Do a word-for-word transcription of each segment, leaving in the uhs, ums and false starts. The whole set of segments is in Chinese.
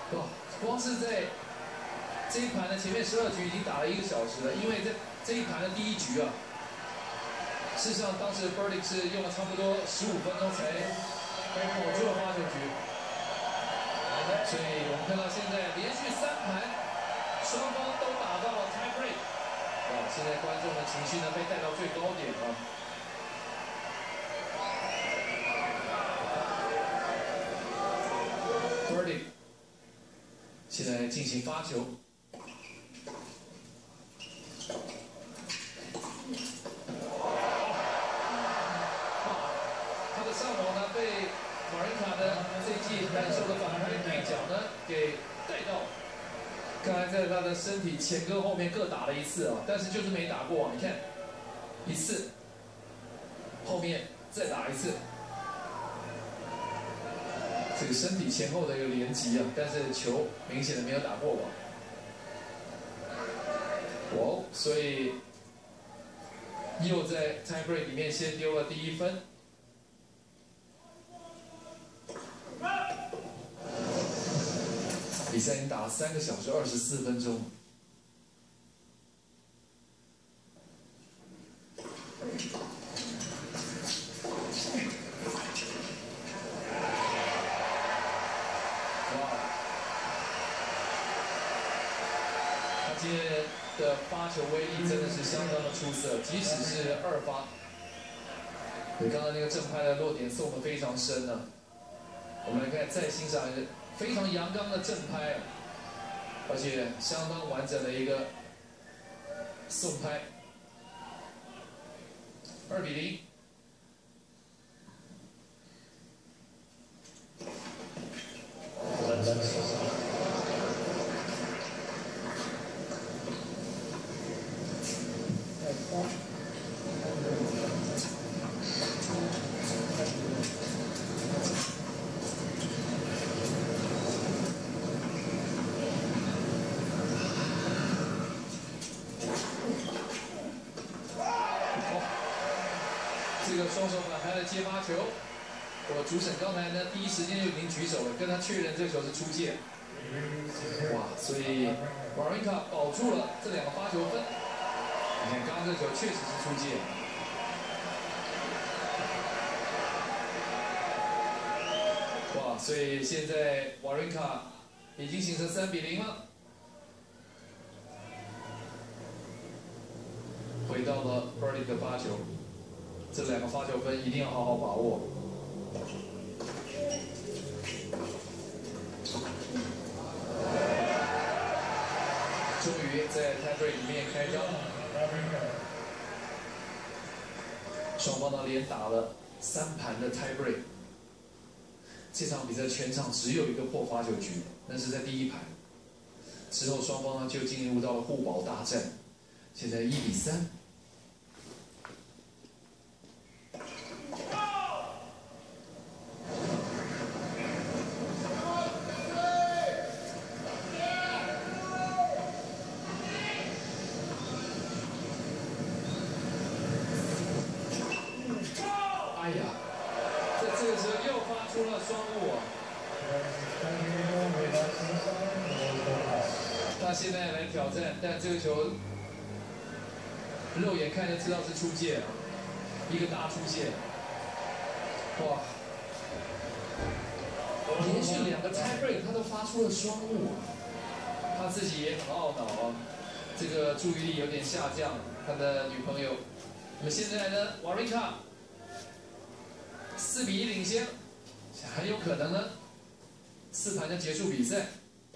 哇，光是在这一盘的前面十二局已经打了一个小时了，因为在这一盘的第一局啊，事实上当时 Burdick 是用了差不多十五分钟才跑出了发球局，所以我们看到现在连续三盘，双方都打到了 tie break， 哇，现在观众的情绪呢被带到最高点了。 Burdick 现在进行发球，他的上网呢被马仁卡的这一季单手的反拍对角呢给带到，看来在他的身体前跟后面各打了一次啊，但是就是没打过啊，你看一次，后面再打一次。 这个身体前后的一个连击啊，但是球明显的没有打过网。哦，所以又在 tie break 里面先丢了第一分。比赛已经打了三个小时二十四分钟。 今天的发球威力真的是相当的出色，即使是二发，对刚刚那个正拍的落点送的非常深呢、啊。我们来看，再欣赏一个非常阳刚的正拍，而且相当完整的一个送拍，二比零。 这个双手反拍的接发球，我主审刚才呢第一时间就已经举手了，跟他确认这个球是出界。哇，所以瓦瑞卡保住了这两个发球分。你看刚刚这球确实是出界。哇，所以现在瓦瑞卡已经形成三比零了，回到了 Burdick 的发球。 这两个发球分一定要好好把握。终于在 tie break 里面开张，双方呢连打了三盘的 tie break。这场比赛全场只有一个破发球局，那是在第一盘。之后双方呢就进入到了互保大战，现在一比三。 哎呀，在这个时候又发出了双误啊！他现在来挑战，但这个球肉眼看就知道是出界了，一个大出界。哇！连续两个 tie break 他都发出了双误，他自己也很懊恼啊，这个注意力有点下降，他的女朋友。那么现在呢，瓦瑞卡。 四比一领先，很有可能呢，四盘就结束比赛。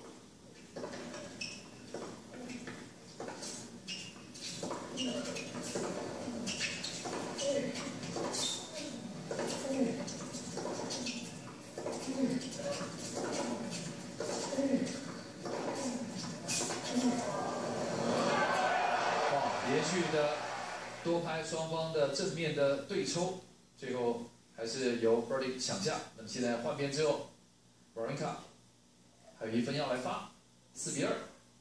哇，连续的多拍双方的正面的对抽，最后。 还是由 Burdick 抢下。那么现在换边之后 ，瓦瑞卡还有一分要来发，四比二。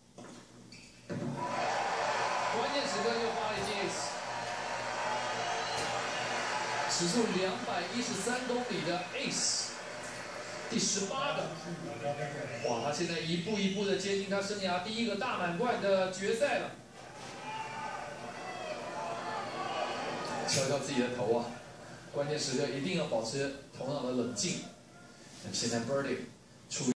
关键时刻又发了一记 ace， 时速两百一十三公里的 ace， 第十八个。 哇，他现在一步一步的接近他生涯第一个大满贯的决赛了。敲敲自己的头啊，关键时刻一定要保持头脑的冷静。那现在 Birdie 出。